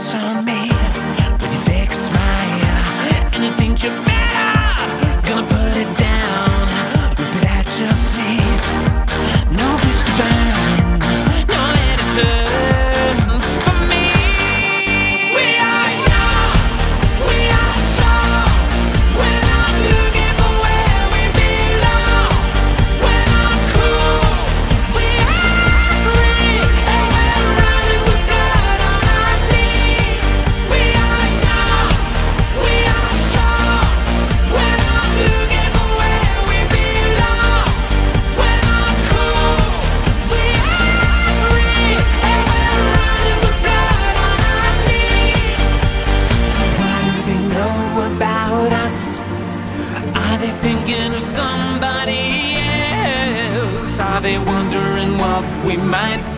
lights on me with your fake smile, and you think you're better, gonna put it down, rip it at your feet. No bridge to burn, no way to turn for me. We are young, we are strong, we're not looking for where we belong. We're not cool, we are free, and we're running with blood on our knees. We are young, we are strong, we're not looking for where we belong. We're not cool, we are free, and we're running with blood on our knees. What do they know about us? Are they thinking of somebody else? Are they wondering what we might